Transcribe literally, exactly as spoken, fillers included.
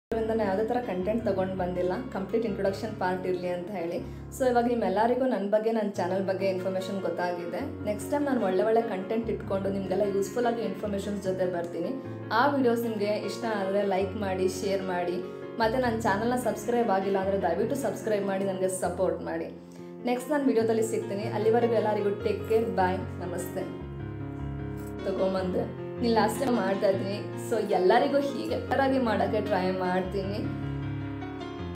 ನಾನು ಯಾವುದೇ ಥರ ಕಂಟೆಂಟ್ ತೊಗೊಂಡು ಬಂದಿಲ್ಲ, ಕಂಪ್ಲೀಟ್ ಇಂಟ್ರೊಡಕ್ಷನ್ ಪಾರ್ಟ್ ಇರಲಿ ಅಂತ ಹೇಳಿ. ಸೊ ಇವಾಗ ನಿಮ್ಮೆಲ್ಲರಿಗೂ ನನ್ನ ಬಗ್ಗೆ, ನನ್ನ ಚಾನಲ್ ಬಗ್ಗೆ ಇನ್ಫಾರ್ಮೇಷನ್ ಗೊತ್ತಾಗಿದೆ. ನೆಕ್ಸ್ಟ್ ಟೈಮ್ ನಾನು ಒಳ್ಳೆ ಒಳ್ಳೆ ಕಂಟೆಂಟ್ ಇಟ್ಕೊಂಡು ನಿಮಗೆಲ್ಲ ಯೂಸ್ಫುಲ್ ಆಗಿ ಇನ್ಫಾರ್ಮೇಷನ್ಸ್ ಜೊತೆ ಬರ್ತೀನಿ. ಆ ವಿಡಿಯೋಸ್ ನಿಮಗೆ ಇಷ್ಟ ಆದರೆ ಲೈಕ್ ಮಾಡಿ, ಶೇರ್ ಮಾಡಿ, ಮತ್ತು ನನ್ನ ಚಾನಲ್ನ ಸಬ್ಸ್ಕ್ರೈಬ್ ಆಗಿಲ್ಲ ಅಂದರೆ ದಯವಿಟ್ಟು ಸಬ್ಸ್ಕ್ರೈಬ್ ಮಾಡಿ ನನಗೆ ಸಪೋರ್ಟ್ ಮಾಡಿ. ನೆಕ್ಸ್ಟ್ ನಾನು ವಿಡಿಯೋದಲ್ಲಿ ಸಿಗ್ತೀನಿ. ಅಲ್ಲಿವರೆಗೂ ಎಲ್ಲರಿಗೂ ಟೇಕ್ ಕೇರ್, ಬಾಯ್, ನಮಸ್ತೆ. ತಗೊಂಬಂದೆ ನೀನು ಲಾಸ್ಟ್ ಟೈಮ್ ಮಾಡ್ತಾ ಇದ್ದೀನಿ. ಸೊ ಎಲ್ಲರಿಗೂ ಹೀಗೆ ಕರಾಗಿ ಮಾಡೋಕ್ಕೆ ಟ್ರೈ ಮಾಡ್ತೀನಿ.